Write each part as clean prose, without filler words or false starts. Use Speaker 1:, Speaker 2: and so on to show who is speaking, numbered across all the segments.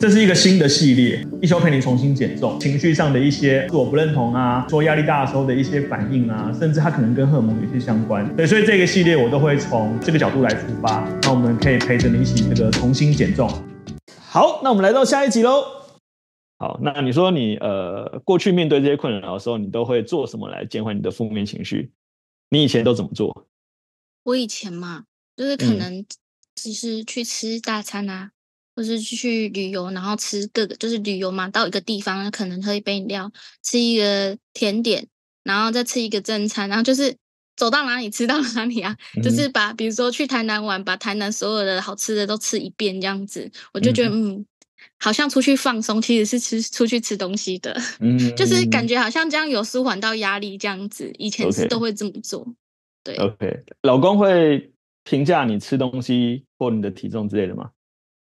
Speaker 1: 这是一个新的系列，一休陪你重新减重，情绪上的一些自我不认同啊，说压力大的时候的一些反应啊，甚至它可能跟荷尔蒙有些相关。对，所以这个系列我都会从这个角度来出发，那我们可以陪着你一起这个重新减重。好，那我们来到下一集喽。好，那你说你过去面对这些困扰的时候，你都会做什么来减缓你的负面情绪？你以前都怎么做？
Speaker 2: 我以前嘛，就是可能只是去吃大餐啊，或是去旅游，然后吃各个，就是旅游嘛，到一个地方可能喝一杯饮料，吃一个甜点，然后再吃一个正餐，然后就是走到哪里吃到哪里啊，就是比如说去台南玩，把台南所有的好吃的都吃一遍这样子，我就觉得好像出去放松，其实是出去吃东西的，就是感觉好像这样有舒缓到压力这样子，以前是都会这么做。对
Speaker 1: OK， 老公会评价你吃东西或你的体重之类的吗？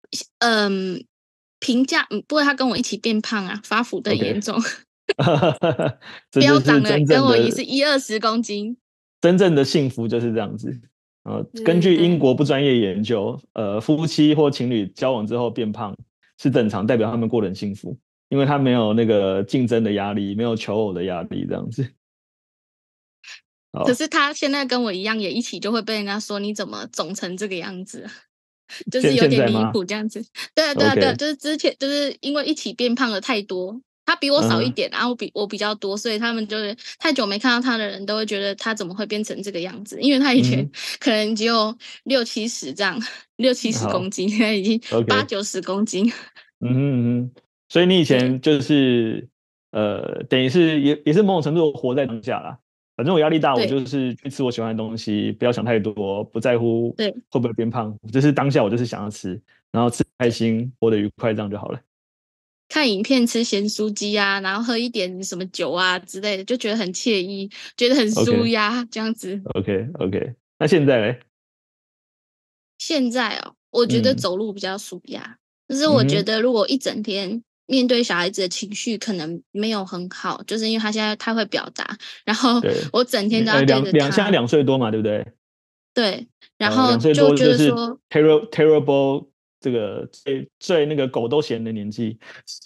Speaker 2: 评价不过他跟我一起变胖啊，发福的严重，
Speaker 1: 飙
Speaker 2: 涨了，跟我也是120公斤。
Speaker 1: 真正的幸福就是这样子。根据英国不专业研究，夫妻或情侣交往之后变胖是正常，代表他们过得很幸福，因为他没有那个竞争的压力，没有求偶的压力，这样子。
Speaker 2: 可是他现在跟我一样，也一起就会被人家说你怎么肿成这个样子，就是有点离谱这样子。对啊，对啊，对啊，就是之前就是因为一起变胖了太多，他比我少一点，然后我比较多，所以他们就是太久没看到他的人都会觉得他怎么会变成这个样子？因为他以前可能只有60-70这样，60-70公斤，现在已经80-90公斤。
Speaker 1: 所以你以前就是等于是也是某种程度活在当下啦。反正我压力大，我就是去吃我喜欢的东西，不要想太多，不在乎会不会变胖，就是当下我就是想要吃，然后吃开心，活得愉快，这样就好了。
Speaker 2: 看影片吃咸酥鸡啊，然后喝一点什么酒啊之类的，就觉得很惬意，觉得很舒压这样子。
Speaker 1: OK， 那现在呢？
Speaker 2: 现在我觉得走路比较舒压，就是我觉得如果一整天面对小孩子的情绪可能没有很好，就是因为他现在太会表达，然后我整天都要对着他。
Speaker 1: 现在2岁多嘛，对不对？
Speaker 2: 对，然后
Speaker 1: 就
Speaker 2: 觉得说
Speaker 1: terrible 这个最那个狗都嫌的年纪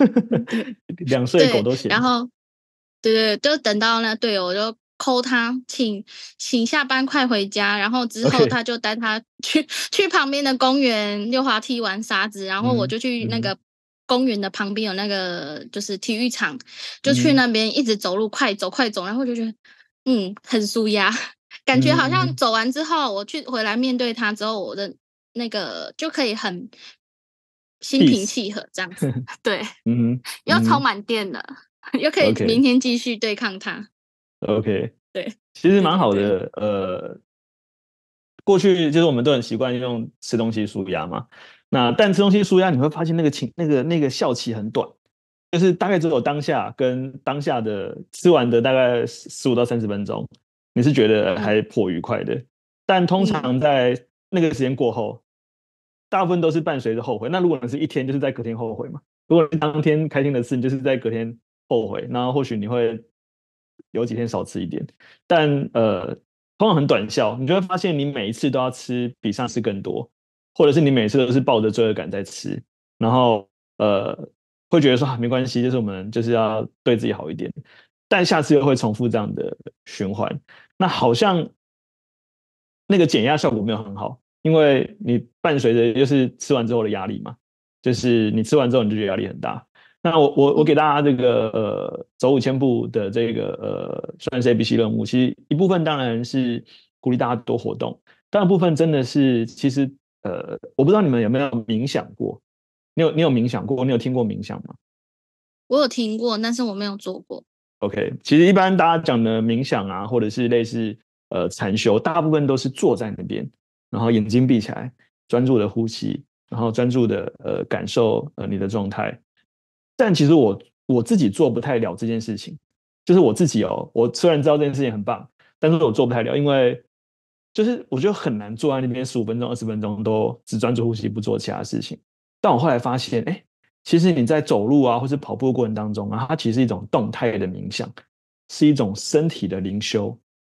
Speaker 1: ，2岁狗都嫌。
Speaker 2: 然后对，就等到那队友我就call他，请下班快回家，然后之后他就带他去旁边的公园溜滑梯玩沙子，然后我就去那个公园的旁边有那个就是体育场，就去那边一直走路，快走，然后就觉得很舒压，感觉好像走完之后我回来面对他之后，我的那个就可以很心平气和这样子，对，又充满电了。又可以明天继续对抗它。
Speaker 1: OK，
Speaker 2: 对，
Speaker 1: 其实蛮好的。过去就是我们都很习惯用吃东西舒压嘛，但吃东西舒压，你会发现那个效期很短，就是大概只有当下跟当下的吃完的大概15到30分钟，你是觉得还颇愉快的。但通常在那个时间过后，大部分都是伴随着后悔。那如果你是一天，就是在隔天后悔嘛。如果你当天开心的事，你就是在隔天后悔，那或许你会有几天少吃一点，但通常很短效，你就会发现你每一次都要吃比上次更多，或者是你每次都是抱着罪恶感在吃，然后会觉得说没关系，就是我们就是要对自己好一点，但下次又会重复这样的循环，那好像那个减压效果没有很好，因为你伴随着就是吃完之后的压力嘛，就是你吃完之后你就觉得压力很大。那我给大家这个走5000步的这个算是 ABC 任务，其实一部分当然是鼓励大家多活动，但部分真的是其实我不知道你们有没有冥想过，你有冥想过，你有听过冥想吗？
Speaker 2: 我有听过，但是我没有做过。
Speaker 1: OK， 其实一般大家讲的冥想啊，或者是类似禅修，大部分都是坐在那边，然后眼睛闭起来，专注的呼吸，然后专注的感受你的状态。但其实我自己做不太了这件事情，就是我自己我虽然知道这件事情很棒，但是我做不太了，因为就是我觉得很难坐在那边15分钟、20分钟都只专注呼吸不做其他事情。但我后来发现，其实你在走路啊，或是跑步的过程当中啊，它其实是一种动态的冥想，是一种身体的灵修，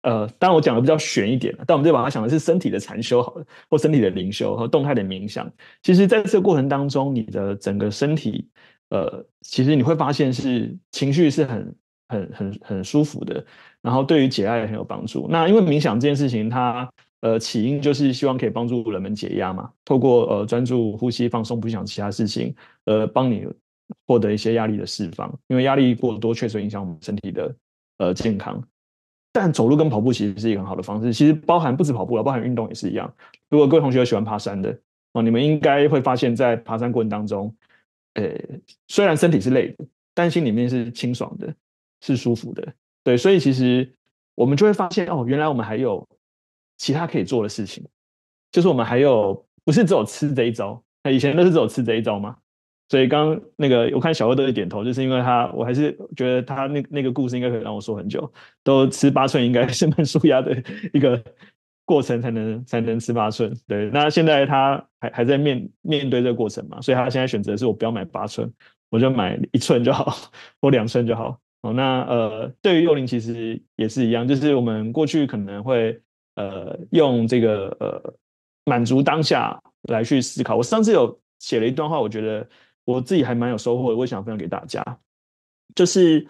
Speaker 1: 当然我讲的比较玄一点，但我们就把它想的是身体的禅修好了，或身体的灵修和动态的冥想。其实在这个过程当中，你的整个身体，其实你会发现是情绪是很舒服的，然后对于解压也很有帮助。那因为冥想这件事情，它起因就是希望可以帮助人们解压嘛，透过专注呼吸放松，不想其他事情，帮你获得一些压力的释放。因为压力过多确实影响我们身体的健康。但走路跟跑步其实是一个很好的方式，其实包含不止跑步了，包含运动也是一样。如果各位同学有喜欢爬山的哦，你们应该会发现，在爬山过程当中，呃，虽然身体是累的，但心里面是清爽的，是舒服的。对，所以其实我们就会发现，哦，原来我们还有其他可以做的事情，就是我们还有不是只有吃这一招，那以前都是只有吃这一招嘛。所以刚刚那个我看小二都是点头，就是因为我还是觉得他那个故事应该可以让我说很久。都吃8寸应该是蛮舒压的一个过程，才能吃8寸。对，那现在他还在面对这个过程嘛，所以他现在选择是我不要买8寸，我就买1寸就好，或2寸就好。哦，那对于幼龄其实也是一样，就是我们过去可能会用这个满足当下来去思考。我上次有写了一段话，我觉得我自己还蛮有收获的，我也想分享给大家。就是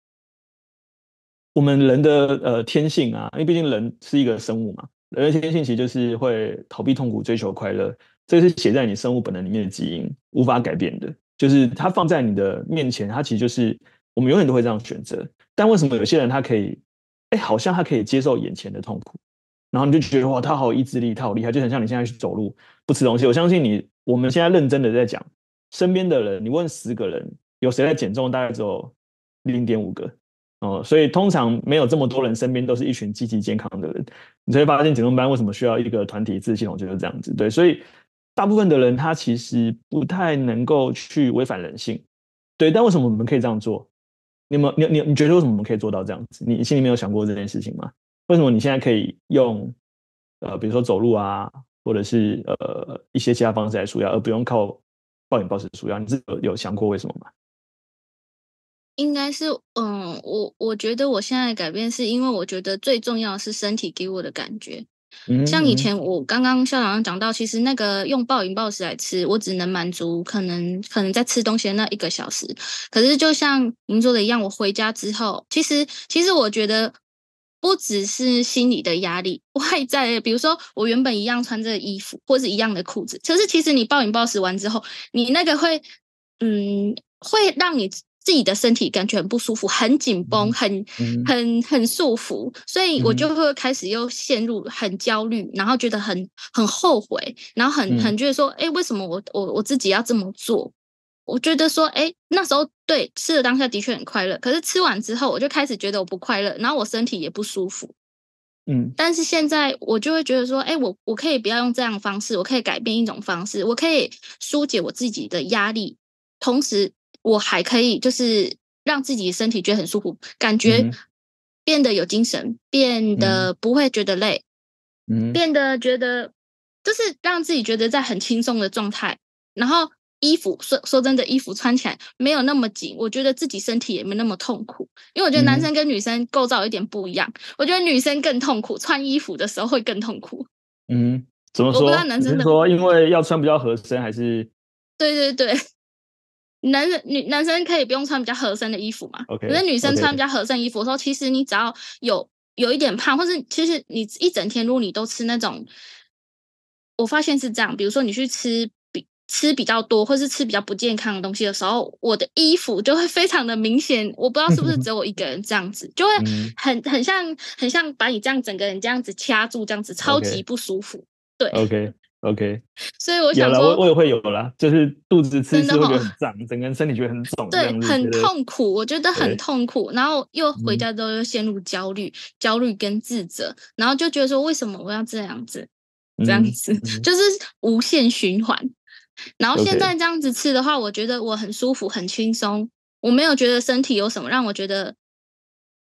Speaker 1: 我们人的天性啊，因为毕竟人是一个生物嘛，人的天性其实就是会逃避痛苦，追求快乐，这是写在你生物本能里面的基因，无法改变的。就是它放在你的面前，它其实就是我们永远都会这样选择。但为什么有些人他可以，哎，好像他可以接受眼前的痛苦，然后你就觉得哇，他好有意志力，他好厉害，就很像你现在去走路不吃东西。我相信你，我们现在认真的在讲，身边的人，你问10个人，有谁在减重，大概只有0.5个。哦，所以通常没有这么多人，身边都是一群积极健康的人，你才会发现减重班为什么需要一个团体自系统，就是这样子。对，所以大部分的人他其实不太能够去违反人性。对，但为什么我们可以这样做？你觉得为什么我们可以做到这样子？你心里面有想过这件事情吗？为什么你现在可以用比如说走路啊，或者是一些其他方式来舒压，而不用靠暴饮暴食舒压？你是有想过为什么吗？
Speaker 2: 应该是，我觉得我现在的改变是因为我觉得最重要的是身体给我的感觉。像以
Speaker 1: 嗯嗯
Speaker 2: 前我刚刚校长讲到，其实那个用暴饮暴食来吃，我只能满足可能在吃东西的那1个小时。可是就像您说的一样，我回家之后，其实我觉得不只是心理的压力，外在的，比如说我原本一样穿着衣服，或是一样的裤子，可是其实你暴饮暴食完之后，你那个会让你自己的身体感觉很不舒服，很紧绷，
Speaker 1: 嗯
Speaker 2: 很束缚，所以我就
Speaker 1: 嗯
Speaker 2: 会开始又陷入很焦虑，然后觉得很后悔，然后
Speaker 1: 嗯
Speaker 2: 很觉得说，哎，为什么我自己要这么做？我觉得说，哎，那时候对吃的当下的确很快乐，可是吃完之后，我就开始觉得我不快乐，然后我身体也不舒服。
Speaker 1: 嗯
Speaker 2: 但是现在我就会觉得说，哎，我可以不要用这样的方式，我可以改变一种方式，我可以疏解我自己的压力，同时我还可以就是让自己身体觉得很舒服，感觉
Speaker 1: 嗯
Speaker 2: 变得有精神，变
Speaker 1: 嗯
Speaker 2: 得不会觉得累，
Speaker 1: 嗯
Speaker 2: 变得觉得就是让自己觉得在很轻松的状态，然后衣服说真的，衣服穿起来没有那么紧，我觉得自己身体也没那么痛苦。因为我觉得男
Speaker 1: 嗯
Speaker 2: 生跟女生构造有点不一样，我觉得女生更痛苦，穿衣服的时候会更痛苦。
Speaker 1: 嗯，怎么
Speaker 2: 我不知道
Speaker 1: 说？
Speaker 2: 男生的，
Speaker 1: 你是说因为要穿比较合身，还是
Speaker 2: 对对对，男生可以不用穿比较合身的衣服嘛，可是
Speaker 1: OK
Speaker 2: 女生穿比
Speaker 1: OK？
Speaker 2: 较合身衣服的时候，其实你只要有一点胖，或是其实你一整天如果你都吃那种，我发现是这样，比如说你去吃比较多，或是吃比较不健康的东西的时候，我的衣服就会非常的明显。我不知道是不是只有我一个人这样子，就会
Speaker 1: 嗯
Speaker 2: 很像把你这样整个人这样子掐住，这样子超级
Speaker 1: ，OK
Speaker 2: 不舒服。对，
Speaker 1: OK OK，
Speaker 2: 所以我
Speaker 1: 有了，我
Speaker 2: 想说，
Speaker 1: 我也会有啦，就是肚子吃一次会觉
Speaker 2: 真的哈、
Speaker 1: 得很胀，整个人身体觉得很肿，这
Speaker 2: 对，
Speaker 1: 样子觉
Speaker 2: 很
Speaker 1: 得
Speaker 2: 痛苦，我觉得很
Speaker 1: 对，
Speaker 2: 痛苦，然后又回
Speaker 1: 嗯
Speaker 2: 家之后又陷入焦虑跟自责，然后就觉得说为什么我要这样子，这样
Speaker 1: 嗯
Speaker 2: 子
Speaker 1: 嗯
Speaker 2: 就是无限循环。然后现在
Speaker 1: ，OK，
Speaker 2: 这样子吃的话，我觉得我很舒服，很轻松，我没有觉得身体有什么让我觉得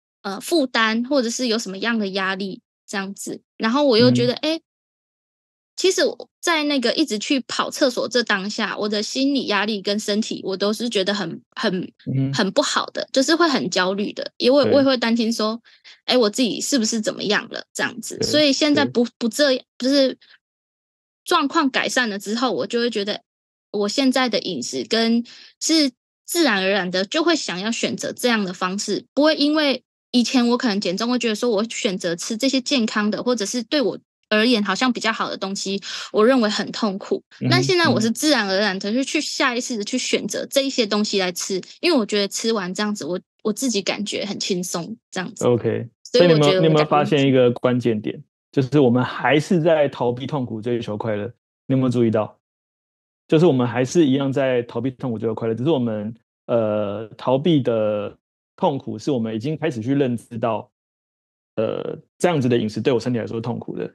Speaker 2: 负担，或者是有什么样的压力这样子。然后我又觉
Speaker 1: 嗯
Speaker 2: 得，哎， 其实我在那个一直去跑厕所这当下，我的心理压力跟身体，我都是觉得很不好的，就是会很焦虑的，因为我也会担心说，哎，我自己是不是怎么样了这样子。所以现在不这样，就是状况改善了之后，我就会觉得我现在的饮食跟是自然而然的就会想要选择这样的方式，不会因为以前我可能减重会觉得说我选择吃这些健康的，或者是对我而言好像比较好的东西，我认为很痛苦。但现在我是自然而然的去下意识的去选择这一些东西来吃，因为我觉得吃完这样子，我自己感觉很轻松这样子。
Speaker 1: OK，
Speaker 2: 所以
Speaker 1: 你
Speaker 2: 我觉得
Speaker 1: 有没有发现一个关键点，就是我们还是在逃避痛苦，追求快乐？你有没有注意到？就是我们还是一样在逃避痛苦，追求快乐，只是我们逃避的痛苦，是我们已经开始去认知到，这样子的饮食对我身体来说是痛苦的。